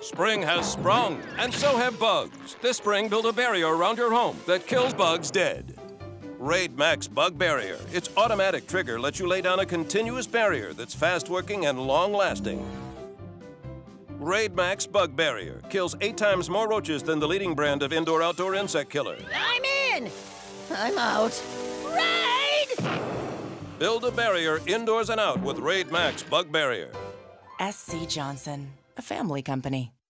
Spring has sprung, and so have bugs. This spring, build a barrier around your home that kills bugs dead. Raid Max Bug Barrier. Its automatic trigger lets you lay down a continuous barrier that's fast-working and long-lasting. Raid Max Bug Barrier kills 8 times more roaches than the leading brand of indoor-outdoor insect killer. I'm in! I'm out. Raid! Build a barrier indoors and out with Raid Max Bug Barrier. SC Johnson, a family company.